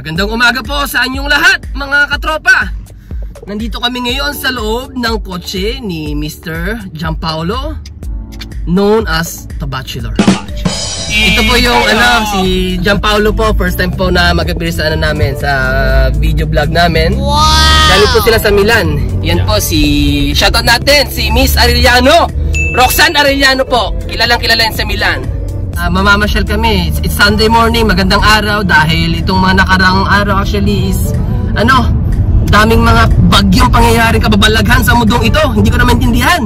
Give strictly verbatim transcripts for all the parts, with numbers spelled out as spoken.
Magandang umaga po sa inyong lahat, mga katropa. Nandito kami ngayon sa loob ng kotse ni Mister Gianpaolo, known as The Bachelor. Ito po yung ano, si Gianpaolo po, first time po na mag-appear sa ano namin, sa video vlog namin. Wow! Galing po sila sa Milan. Yan po si, shoutout natin, si Miss Arellano, Roxanne Arellano po. Kilalang kilala yan sa Milan. Uh, mamamasyal kami. It's, it's Sunday morning, magandang araw dahil itong mga nakarang araw actually is ano, daming mga bagyong pangyayaring kababalaghan sa mundong ito. Hindi ko na maintindihan.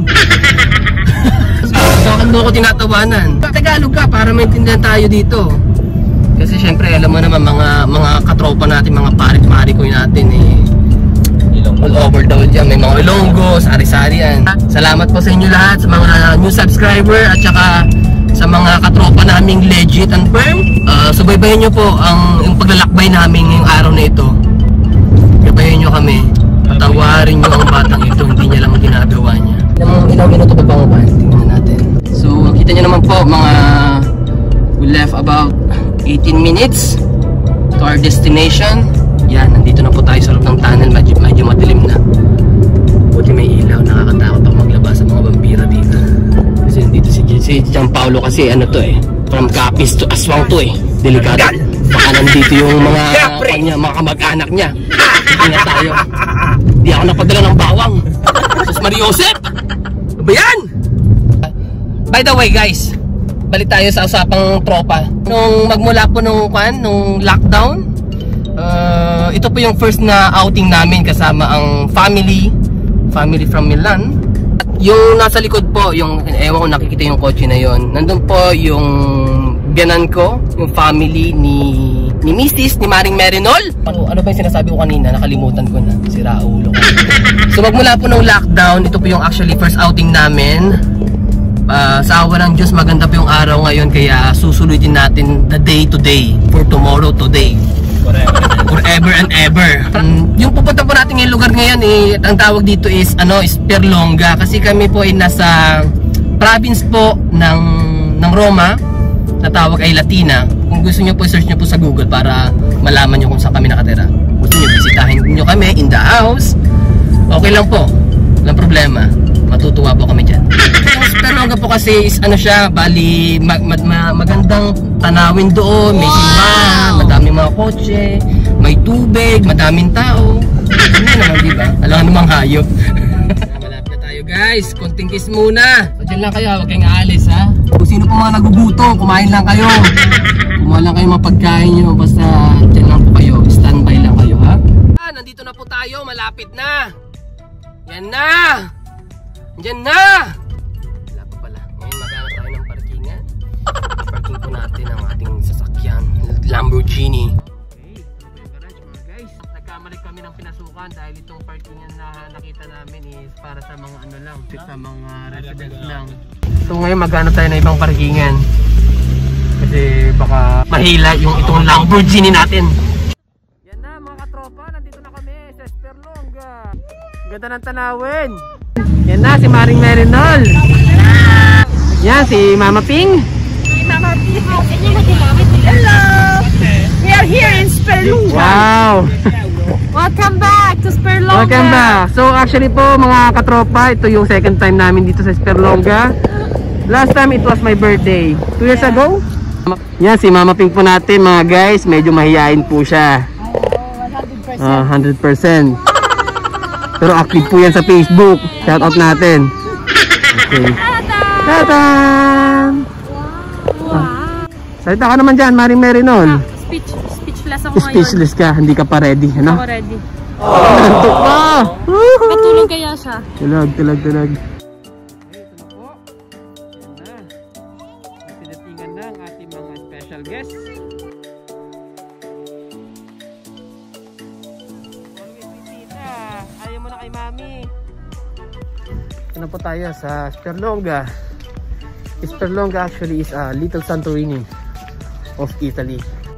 Bakit mo ko tinatawanan? Tagalog ka para maintindihan tayo dito. Kasi syempre alam mo naman mga mga katropa natin, mga parit-pari ko natin eh, all over the world yan. May mga Ilonggo, sari-sari yan. Salamat po sa inyo lahat, sa mga new subscriber at saka sa mga katropa naming legit and firm. Uh, subaybayan nyo po ang yung paglalakbay namin ngayong araw na ito. Gabayan nyo kami. Patawarin nyo ang batang ito. Hindi niya lang ginagawa niya. Ilang, ilang minuto pa bang upan? Tingnan natin. So kita nyo naman po mga we left about eighteen minutes to our destination. Yan, nandito na po tayo sa loob ng tunnel. Medyo, medyo madilim na. Buti may ilaw. Nakakatakot ako maglaba sa mga vampira dito. Kasi dito si, si Gianpaolo kasi ano to eh, from Capiz to Aswang to eh, delikado. Baka nandito yung mga kanya, mga kamag-anak niya. Hindi na tayo. Di ako napadala ng bawang. Sus Mariosep! Ano ba yan? By the way guys, balik tayo sa usapang tropa. Nung magmula po nung, kwan, nung lockdown, uh, ito po yung first na outing namin kasama ang family, family from Milan. Yung nasa likod po, yung ewan ko nakikita yung kotse na yon. Nandun po yung biyanan ko, yung family ni ni Missus ni Maring Merinol. Ano, ano ba yung sinasabi ko kanina? Nakalimutan ko na. Si Raulo. So magmula po ng lockdown, ito po yung actually first outing namin. Uh, sa awa ng Diyos, maganda po yung araw ngayon, kaya susulitin natin the day to day for tomorrow today. Forever, forever and ever. Um, yung pupunta po natin ngayong lugar ngayon eh, ang tawag dito is ano, is Sperlonga, kasi kami po ay nasa province po ng ng Roma, na tawag ay Latina. Kung gusto niyo po, search niyo po sa Google para malaman niyo kung saan kami nakatira. Gusto niyo bisitahin niyo kami in the house, okay lang po, walang problema, matutuwa po kami diyan. Yung Sperlonga po kasi is ano siya, bali mag, mag, mag, magandang tanawin doon, may simbahan, madaming mga kotse, may tubig, madaming tao. Ano naman, di ba? Alam namang hayop. Malapit na tayo guys, konting kiss muna. So dyan lang kayo, huwag kayong aalis ha. Kung sino po mga nagugutom, kumain lang kayo. Kumain lang kayo mga pagkain nyo, basta dyan lang po kayo, standby lang kayo ha. Ah, nandito na po tayo, malapit na. Yan na! Yan na! Wala pa pala, ngayon maghanap tayo ng parkingan. Parking po natin ang ating sasakyan, Lamborghini. Okay, ito po yung garage mga guys. Nagkamali kami ng pinasukan dahil itong parkingan na nakita namin is para sa mga ano lang, sa mga residents lang. So ngayon maghanap tayo ng ibang parkingan. Kasi baka mahila yung itong Lamborghini natin. Yan na mga katropa, nandito na kami sa Sperlonga. Ganda ng tanawin. Yan na si Maring Merinol. Yan si Mama Ping. Mama Ping. Hello. We are here in Sperlonga. Wow. Welcome back to Sperlonga. Welcome back. So actually po mga katropa, ito yung second time namin dito sa Sperlonga. Last time it was my birthday, two years yeah. ago. Yan si Mama Ping po natin mga guys, medyo mahihain po siya. uh, one hundred percent. Pero active po yan sa Facebook. Shout out natin. Okay. Tadan! Wow. Salita ka naman dyan, Maring Merinol. Ah, speech, speechless ako ngayon. Speechless ka, hindi ka pa ready, ano? Ako ready. Nantok pa! Katulog kaya siya. Tulag, tulag, tulag. Ito na po. Yan na. Sinatingan na ang ating mga special guests. Ayaw mo na kay Mami. Ano po tayo sa Sperlonga. Sperlonga actually is a little Santorini of Italy.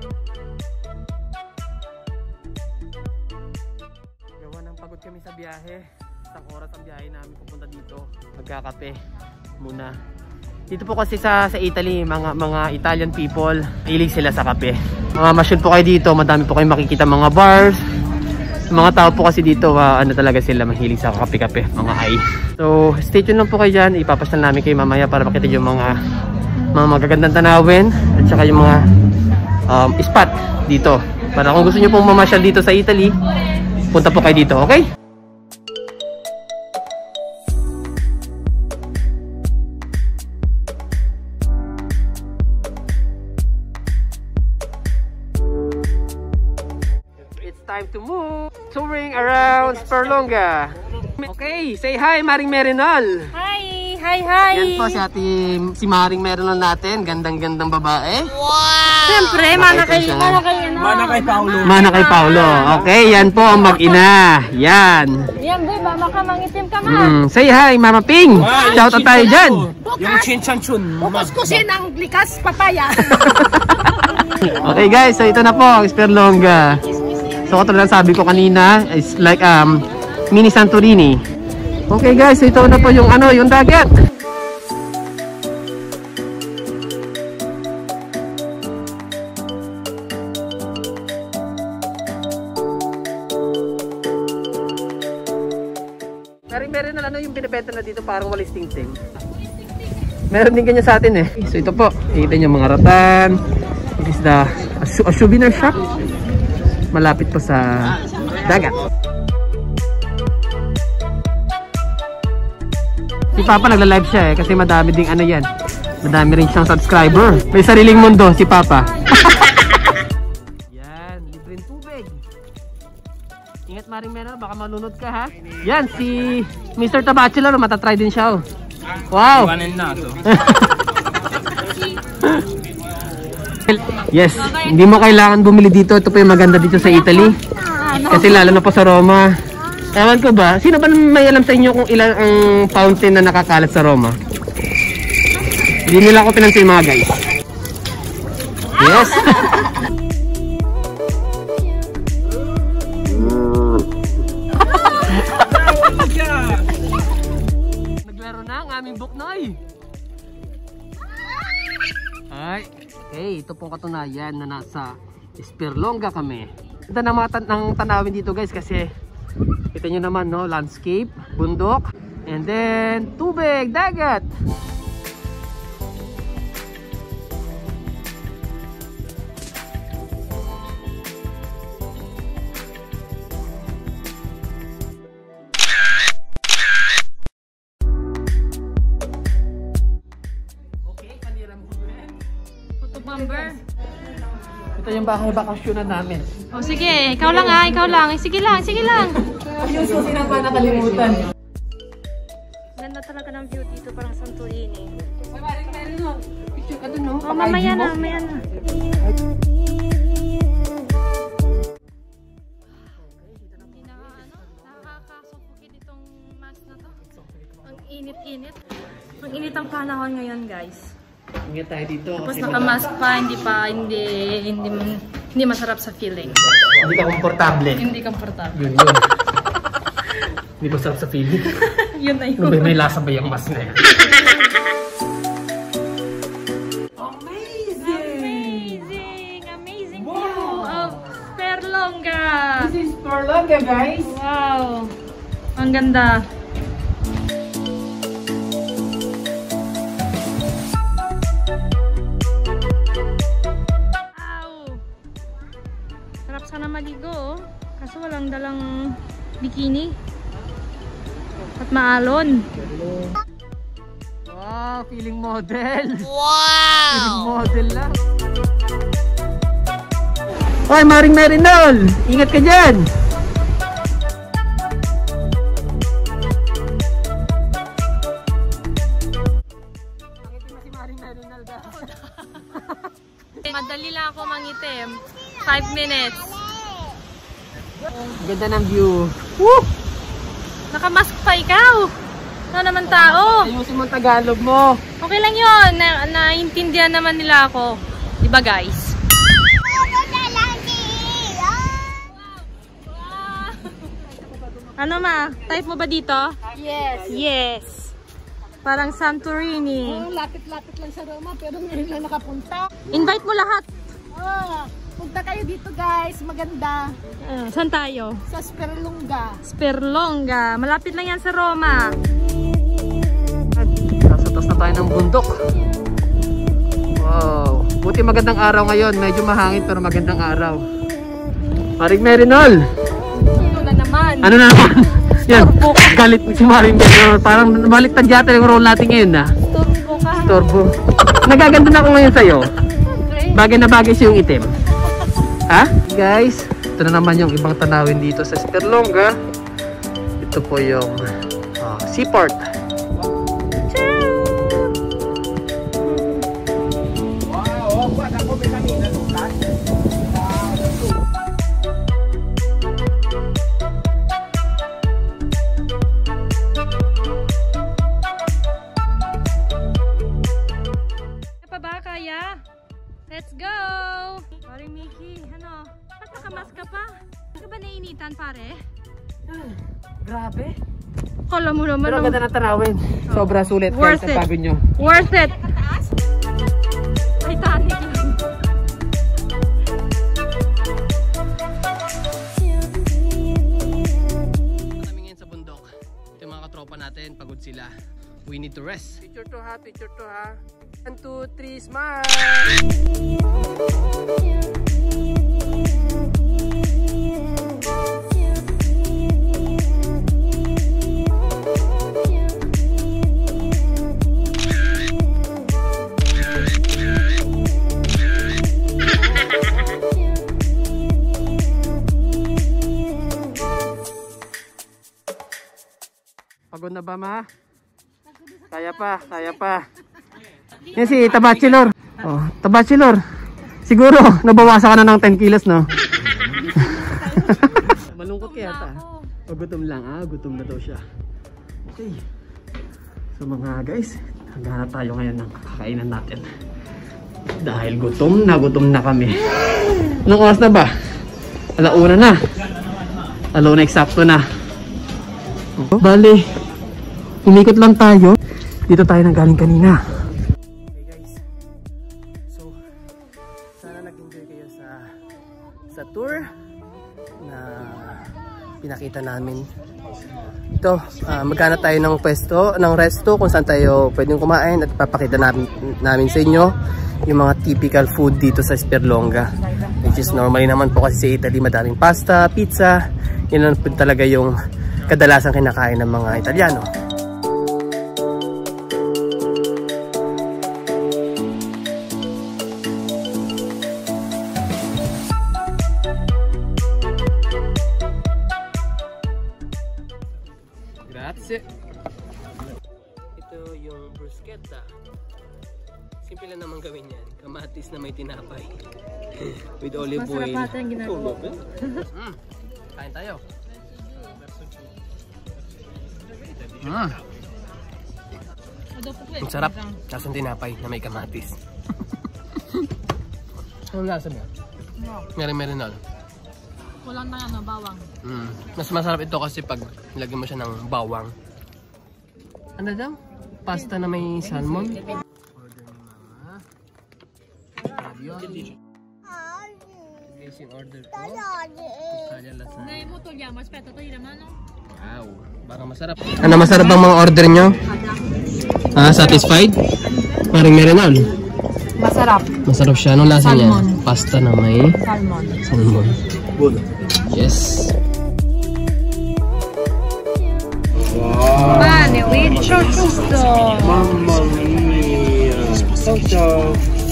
Gawa ng pagod kami sa biyahe. Isang oras ang biyahe namin pupunta dito. Magkakape muna. Dito po kasi sa sa Italy, mga mga Italian people, hilig sila sa kape. Mga masyal po kayo dito, madami po kayong makikita mga bars. Mga tao po kasi dito, uh, ano talaga sila, mahilig sa kape-kape, mga ay. So, stay tuned lang po kayo dyan. Ipapasal namin kayo mamaya para makita yung mga mga magagandang tanawin at saka yung mga um, spot dito. Para kung gusto nyo pong mamasyal dito sa Italy, punta po kayo dito, okay? Time to move. Touring around Sperlonga. Okay, say hi Maring Merinol. Hi, hi, hi. Yan po si ate, si Maring Merinol natin. Gandang-gandang babae. Wow! Siyempre, mana kay, mana kay, ano? Mana kay Paulo. Mana kay Paulo. Okay, yan po ang mag-ina. Yan. Yan, boy, mama ka, mangitim ka, ma. Mm, say hi Mama Ping. Ah, Shout out tayo dyan. Yung chin-chan-chun. Kukuskusin ang likas papaya. Okay guys, so ito na po ang Sperlonga. So katulad sabi ko kanina, it's like um mini Santorini. Okay guys, so ito na po yung ano, yung dagat. Meron meron na ano yung binibenta na dito parang walis ting-ting. Meron din ganyan sa atin eh. So ito po, nakita niyo mga ratan. This is the a, a souvenir shop. Malapit po sa dagat. Si Papa nagla-live siya eh kasi madami ding ano yan. Madami rin siyang subscriber. May sariling mundo si Papa. Yan, libreng tubig. Ingat Maring Merinol, baka malunod ka ha. Yan, si Mister Tabachelor, matatry din siya oh. Wow! Iwanin na to. Yes, hindi mo kailangan bumili dito. Ito po yung maganda dito sa Italy. Kasi lalo na po sa Roma. Ewan ko ba, sino ba may alam sa inyo kung ilan ang fountain na nakakalat sa Roma? Hindi nila ako pinansin mga guys. Yes! Naglaro na ang aming buknoy. Ay, okay, ito pong katunayan na nasa Sperlonga kami. Ito na mga tan ng tanawin dito guys kasi kita nyo naman no, landscape, bundok, and then tubig, dagat. Number. Ito yung bahay bakasyonan namin. Oh, sige, ikaw lang ah, ikaw lang. Sige lang, sige lang. Yung susi na pa nakalimutan. Ganda talaga ng view dito, parang Santorini. Ay, Maring Merinol. Picture ka dun no? Oh, mamaya na, mamaya na. Nakakasuffocate itong mask na to. Ang init-init. Ang init ang panahon ngayon, guys. Ingat tayo dito. Tapos naka-mask pa, hindi pa, hindi, hindi, hindi masarap sa feeling. Hindi ka komportable. Hindi komportable. Yun yun. Hindi ba sarap sa feeling? Yun na yun. May, may lasa ba yung mask na yan? Amazing! Amazing view of Sperlonga! This is Sperlonga guys! Wow! Ang ganda! Sana maligo oh. Kaso walang dalang bikini at maalon. Wow, feeling model. Wow! Feeling model lang. Hoy, Maring Merinol, ingat ka dyan. Mangitim na si Maring Merinol daw. Madali lang ako mangitim. five minutes. Ganda ng view. Woo! Nakamask pa ikaw. Ano naman tao? Ayusin mo ang Tagalog mo. Okay lang yun. Na naintindihan naman nila ako. Diba guys? Ano ma? Type mo ba dito? Yes. Yes. Parang Santorini. Oh, lapit-lapit lang sa Roma pero ngayon lang nakapunta. Invite mo lahat. Oh, punta kayo dito guys, maganda. Uh, saan tayo? Sa Sperlonga. Sperlonga. Malapit lang yan sa Roma. Nasa taas na tayo ng bundok. Wow. Buti magandang araw ngayon. Medyo mahangin pero magandang araw. Maring Merinol. Ito na naman. Ano na naman? Yan. Galit si Maring Merinol. Parang baliktad yata yung role natin ngayon na. Turbo ka. Torbo. Nagaganda na ako ngayon sa'yo. Bagay na bagay siyong itim. Ha? Guys, ito na naman yung ibang tanawin dito sa Sperlonga. Ito po yung uh, seaport. Let's go! Pare Mickey, ano? Ba't nakamas ka pa? Hindi ka ba nainitan, pare? Grabe. Kala mo naman. Pero ganda na tanawin. Sobra sulit. Worth it. Sabi nyo. Worth it. Titanic lang. Kami ngayon sa bundok. Ito yung mga katropa natin. Pagod sila. We need to rest. Picture to ha. Picture to ha. One, two, three, smile! Pagod na ba, ma? Kaya pa, kaya pa. Yan si Tabachelor. Oh, Tabachelor. Siguro nabawasan ka na ng ten kilos, no? Malungkot kaya ta. O gutom lang, ah, gutom na daw siya. Okay. So mga guys, hanggang tayo ngayon ng kakainan natin. Dahil gutom na, gutom na kami. Anong oras na ba? Alauna na. Alauna eksakto na. Bali, umikot lang tayo. Dito tayo nang galing kanina. Sa tour na pinakita namin. Ito, uh, maghanap tayo ng pwesto, ng resto kung saan tayo pwedeng kumain at papakita namin, namin sa inyo yung mga typical food dito sa Sperlonga. Which is normally naman po kasi sa Italy, madaming pasta, pizza. Yun lang po talaga yung kadalasan kinakain ng mga Italiano. Grazie. Ito yung bruschetta. Simple lang naman gawin yan. Kamatis na may tinapay. With olive oil. Masarap natin ang ginagawa. Mm. Kain tayo. Mm. Ang sarap. Kasong tinapay na may kamatis. Anong lasa mo? Meron-meron. Walang na ano, bawang. Mm. Mas masarap ito kasi pag nilagyan mo siya ng bawang. Ano daw? Pasta na may salmon. Order ni mama. Ravioli. Guys, yung order ko. Kaya lasagna. Nay mo to ya, mas peta to ira mano. Wow, parang masarap. Ano masarap bang mga order nyo? Ah, satisfied? Parang meron. Masarap. Masarap siya. Anong lasa niya? Pasta na may Salmon. salmon. Yes. Wow. Bene, with prosciutto. Mamma mia. Ciao ciao.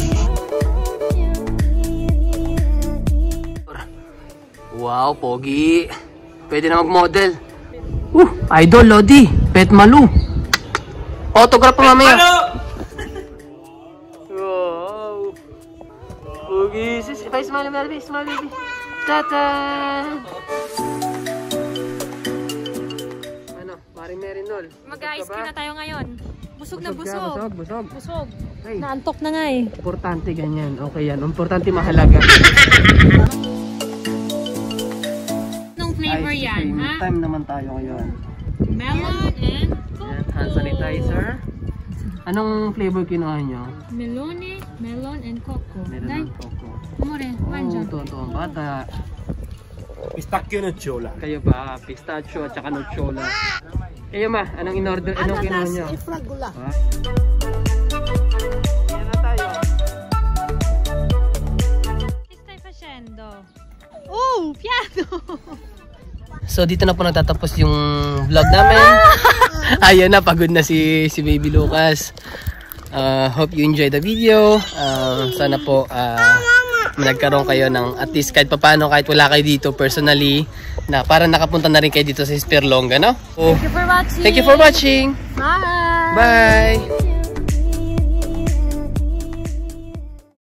Wow, pogi. Pwede na mag-model. Uh, idol Lodi. Pet Malu. Autograph pa mamaya. Wow. Pogi. Smile, smile, baby. Smile, baby. Tata! Ano? Maring Merinol. Mag-ice cream na tayo ngayon. Busog na Busog ka, busog. busog, busog. Busog. Okay. Naantok na nga eh. Importante ganyan. Okay yan. Importante mahalaga. Anong flavor Ice yan, cream ha? time naman tayo ngayon. Melon and Yan, hand sanitizer. Anong flavor kinuha nyo? Melone, melon, and coco. Meron Dai, ng coco. amore, Oh, mangia. tuwa-tuwa ang bata. Pistacchio nocciola. Kayo ba? Pistachio at saka nocciola. Kayo ma, anong in-order? Anong kinuha nyo? e fragula. Ha? Yan na tayo. Che stai facendo? Oh, piano! So dito na po natatapos yung vlog namin. Ayun na, pagod na si si Baby Lucas. Uh, hope you enjoy the video. Uh, sana po uh, nagkaroon kayo ng at least kahit papano, kahit wala kayo dito personally, na parang nakapunta na rin kayo dito sa Spirlonga, no? So, Thank you for watching! thank you for watching. Bye! Bye!